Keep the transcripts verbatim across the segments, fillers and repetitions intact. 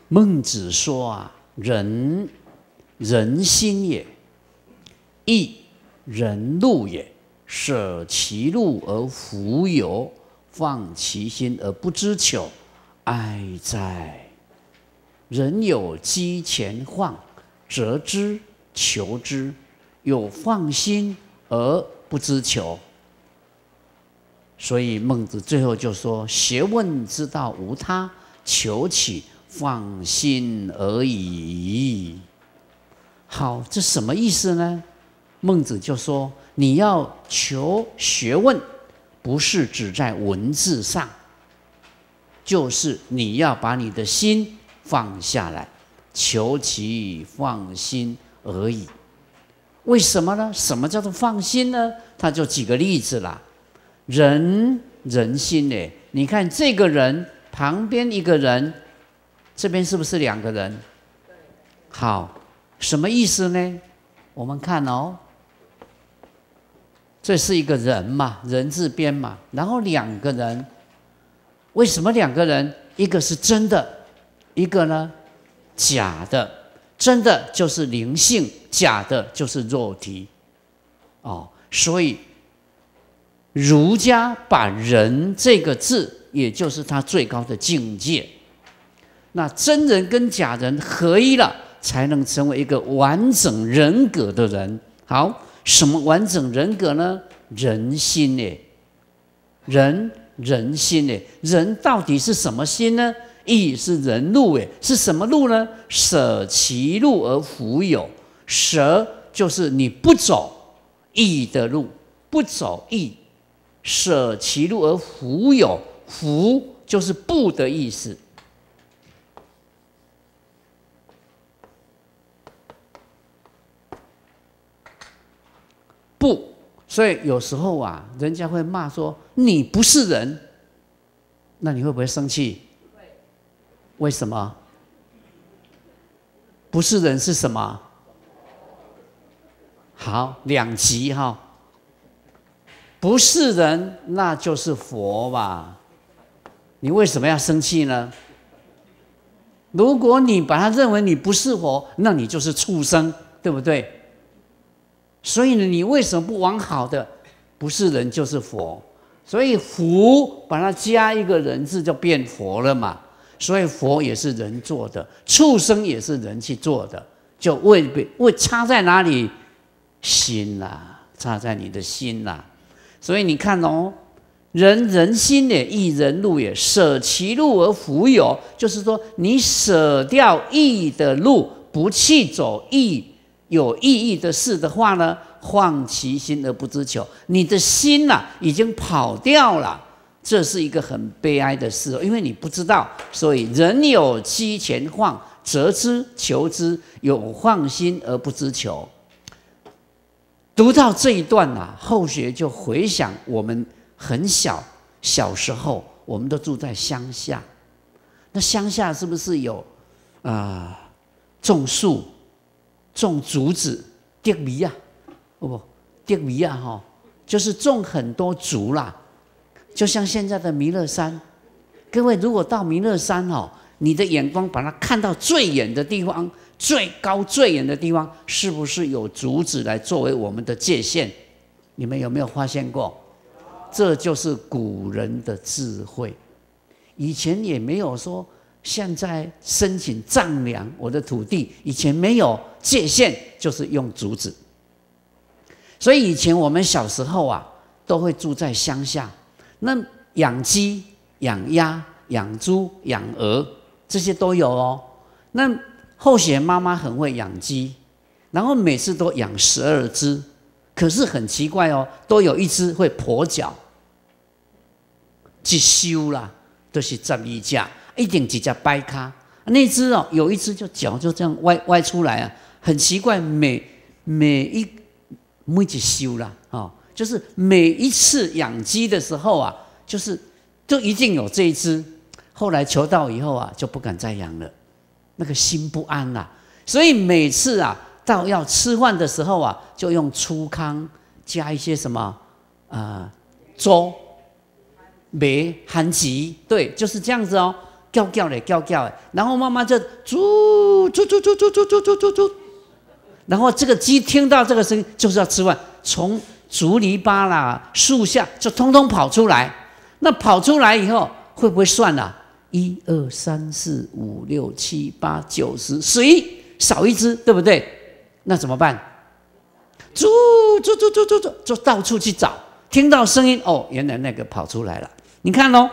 孟子说啊，人人心也，亦人路也。舍其路而弗有，放其心而不知求，哀哉！人有积钱患，则之求之；有放心而不知求。所以孟子最后就说：“学问之道无他，求取放心而已。”好，这什么意思呢？孟子就说：你要求学问，不是只在文字上，就是你要把你的心放下来，求其放心而已。为什么呢？什么叫做放心呢？他就举个例子啦。人人心呢？你看这个人旁边一个人，这边是不是两个人？好，什么意思呢？我们看哦。这是一个人嘛，人字边嘛，然后两个人，为什么两个人？一个是真的，一个呢假的。真的就是灵性，假的就是肉体。哦，所以儒家把人这个字，也就是他最高的境界。那真人跟假人合一了，才能成为一个完整人格的人。好。什么完整人格呢？人心呢？人人心呢？人到底是什么心呢？亦是人路诶，是什么路呢？舍其路而弗有。舍就是你不走义的路，不走义。舍其路而弗有，弗就是不的意思。不，所以有时候啊，人家会骂说你不是人，那你会不会生气？会。为什么？不是人是什么？好，两极哈。不是人，那就是佛吧？你为什么要生气呢？如果你把他认为你不是佛，那你就是畜生，对不对？所以呢，你为什么不往好的？不是人就是佛，所以佛把它加一个人字就变佛了嘛。所以佛也是人做的，畜生也是人去做的，就为为差在哪里？心啦、啊，差在你的心啦、啊。所以你看哦，人人心也，亦人路也。舍其路而弗有，就是说你舍掉义的路，不去走义。有意义的事的话呢，放其心而不知求，你的心呐、啊、已经跑掉了，这是一个很悲哀的事，因为你不知道。所以人有积钱患，则之求之；有放心而不知求。读到这一段啊，后学就回想我们很小小时候，我们都住在乡下，那乡下是不是有啊、呃、种树？种竹子、竹米啊，不，竹米啊，哈，就是种很多竹啦。就像现在的弥勒山，各位如果到弥勒山哦，你的眼光把它看到最远的地方，最高最远的地方，是不是有竹子来作为我们的界限？你们有没有发现过？这就是古人的智慧。以前也没有说。现在申请丈量我的土地，以前没有界限，就是用竹子。所以以前我们小时候啊，都会住在乡下，那养鸡、养鸭、养猪、养鹅，这些都有哦。那后学妈妈很会养鸡，然后每次都养十二只，可是很奇怪哦，都有一只会跛脚，一收啦，都、就是十二只。一定几只掰咖，那只哦，有一只就脚就这样歪歪出来啊，很奇怪。每每一每一修啦，哦，就是每一次养鸡的时候啊，就是就一定有这一只。后来求道以后啊，就不敢再养了，那个心不安啦、啊。所以每次啊，到要吃饭的时候啊，就用粗糠加一些什么啊、呃、粥、梅、韩吉，对，就是这样子哦。 叫叫嘞，叫叫嘞，然后妈妈就猪猪猪猪猪猪猪猪猪猪，然后这个鸡听到这个声音就是要吃饭，从竹篱笆啦、树下就通通跑出来。那跑出来以后会不会算啊？一二三四五六七八九十十一，少一只，对不对？那怎么办？猪猪猪猪猪猪，就到处去找，听到声音哦，原来那个跑出来了。你看哦。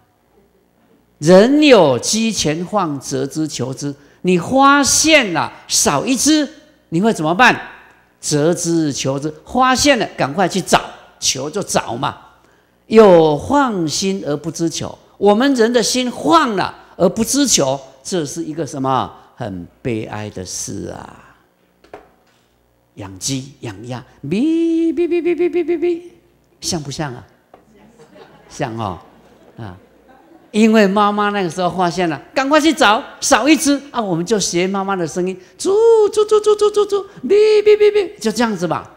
人有鸡前况，择之求之。你发现了少一只，你会怎么办？择之求之。发现了，赶快去找，求就找嘛。有放心而不知求，我们人的心放了而不知求，这是一个什么很悲哀的事啊！养鸡养鸭，哔哔哔哔哔哔哔哔，像不像啊？像哦，啊。因为妈妈那个时候发现了，赶快去找，少一只啊，我们就学妈妈的声音，猪猪猪猪猪猪猪，哔哔哔哔，就这样子吧，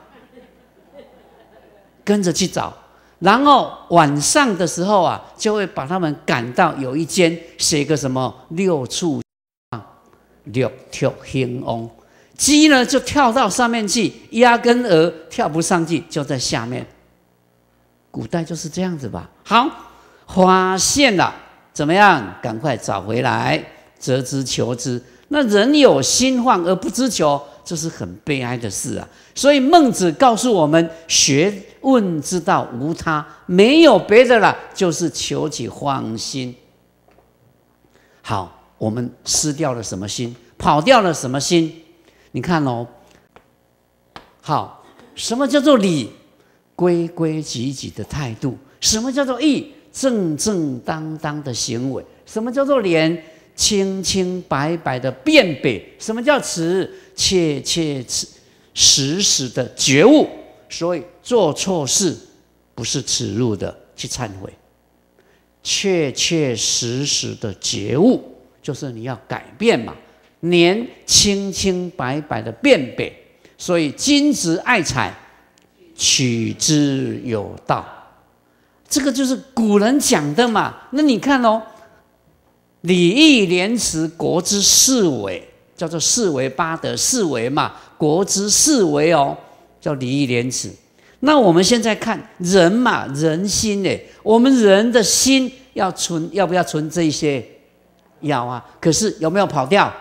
跟着去找。然后晚上的时候啊，就会把他们赶到有一间写个什么六畜六跳兴翁，鸡呢就跳到上面去，鸭跟鹅跳不上去，就在下面。古代就是这样子吧。好。发现了怎么样？赶快找回来，择之求之。那人有心放而不知求，这是很悲哀的事啊。所以孟子告诉我们：学问之道无他，没有别的了，就是求其放心。好，我们失掉了什么心？跑掉了什么心？你看哦。好，什么叫做礼？规规矩矩的态度。什么叫做义？正正当当的行为。什么叫做廉？清清白白的辨别。什么叫耻？切切实实的觉悟。所以做错事不是耻辱的去忏悔，确确实实的觉悟就是你要改变嘛。廉清清白白的辨别。所以君子爱财，取之有道。这个就是古人讲的嘛。那你看哦，礼义廉耻，国之四维，叫做四维八德，四维嘛，国之四维哦，叫礼义廉耻。那我们现在看人嘛，人心哎，我们人的心要存，要不要存这些？要啊。可是有没有跑掉？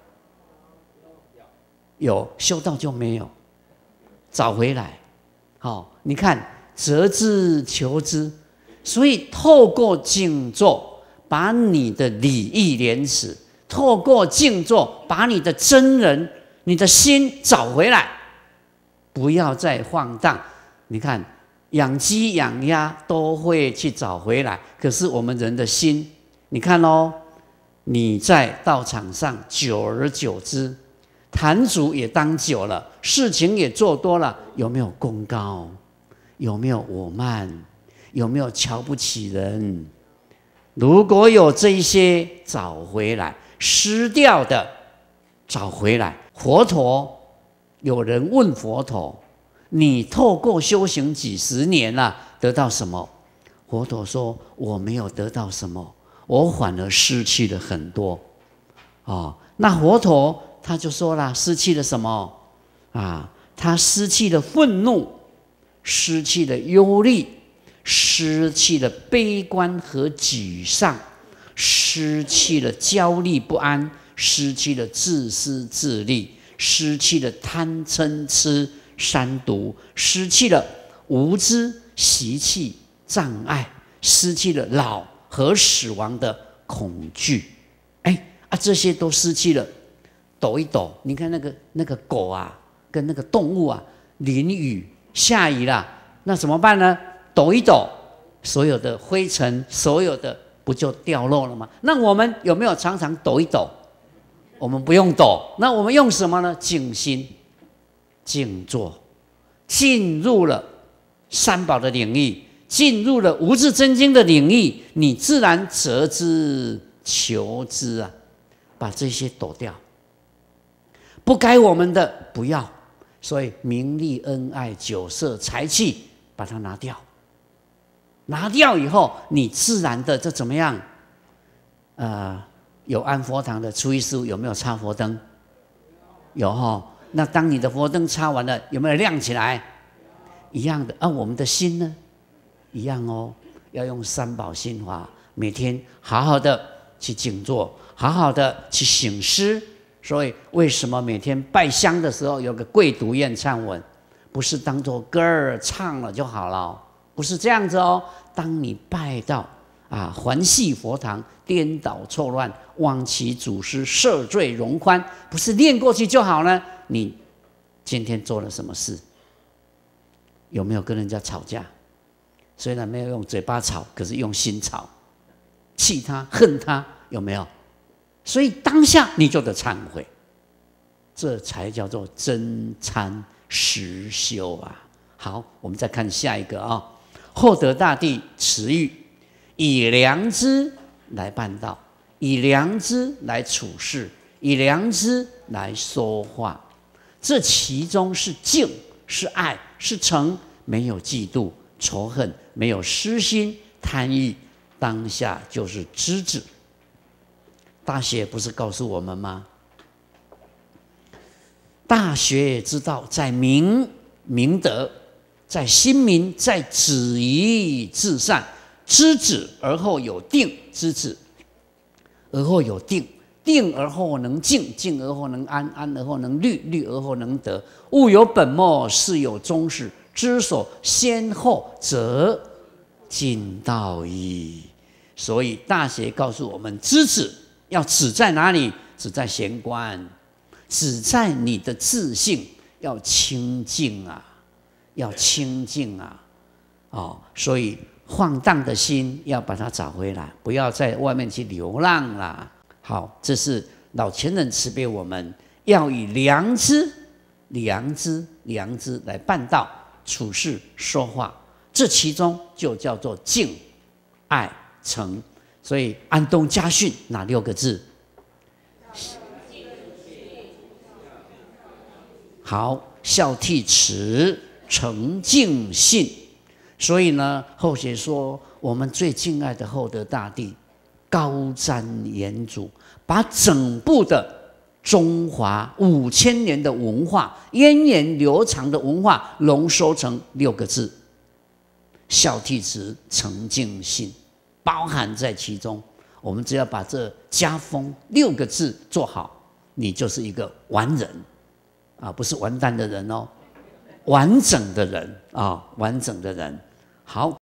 有，修道就没有，找回来。好、哦，你看择之求之。所以透过静坐，把你的礼义廉耻，透过静坐，把你的真人、你的心找回来，不要再放荡。你看，养鸡养鸭都会去找回来，可是我们人的心，你看哦，你在道场上久而久之，坛主也当久了，事情也做多了，有没有功高？有没有我慢？有没有瞧不起人？如果有这一些，找回来；失掉的，找回来。佛陀，有人问佛陀：“你透过修行几十年了、啊，得到什么？”佛陀说：“我没有得到什么，我反而失去了很多。”哦，那佛陀他就说了：“失去了什么？啊，他失去了愤怒，失去了忧虑。”失去了悲观和沮丧，失去了焦虑不安，失去了自私自利，失去了贪嗔痴三毒，失去了无知习气障碍，失去了老和死亡的恐惧。哎啊，这些都失去了。抖一抖，你看那个那个狗啊，跟那个动物啊，淋雨下雨了，那怎么办呢？抖一抖，所有的灰尘，所有的不就掉落了吗？那我们有没有常常抖一抖？我们不用抖，那我们用什么呢？静心、静坐，进入了三宝的领域，进入了无字真经的领域，你自然择之求之啊，把这些抖掉，不该我们的不要。所以名利恩爱酒色财气，把它拿掉。拿掉以后，你自然的这怎么样？ 呃，有安佛堂的初一十五有没有插佛灯？有哈。那当你的佛灯插完了，有没有亮起来？一样的啊。我们的心呢，一样哦，要用三宝心法，每天好好的去静坐，好好的去省思。所以为什么每天拜香的时候有个贵读愿忏文？不是当作歌儿唱了就好了、哦，不是这样子哦。当你拜到啊，环系佛堂，颠倒错乱，忘其祖师，赦罪容宽，不是念过去就好呢？你今天做了什么事？有没有跟人家吵架？虽然没有用嘴巴吵，可是用心吵，气他、恨他，有没有？所以当下你就得忏悔，这才叫做真参实修啊！好，我们再看下一个啊、哦。厚德大帝慈喻，以良知来办道，以良知来处事，以良知来说话。这其中是敬，是爱，是诚，没有嫉妒、仇恨，没有私心、贪欲，当下就是知止。大学不是告诉我们吗？大学也知道，在明明德，在心明，在止于至善，知止而后有定，知止而后有定，定而后能静，静而后能安，安而后能虑，虑而后能得。物有本末，事有终始，知所先后，则近道矣。所以大学告诉我们，知止要止在哪里？止在闲观，止在你的自性要清净啊，要清净啊！哦，所以放荡的心要把它找回来，不要在外面去流浪啦。好，这是老前人慈悲我们，要以良知、良知、良知来办道、处事、说话，这其中就叫做敬、爱、诚。所以安东家训哪六个字？好，孝悌慈诚敬信。所以呢，后学说我们最敬爱的厚德大帝高瞻远瞩，把整部的中华五千年的文化、源远流长的文化浓缩成六个字：孝悌慈诚敬信，包含在其中。我们只要把这家风六个字做好，你就是一个完人啊，不是完蛋的人哦，完整的人啊，完整的人。好。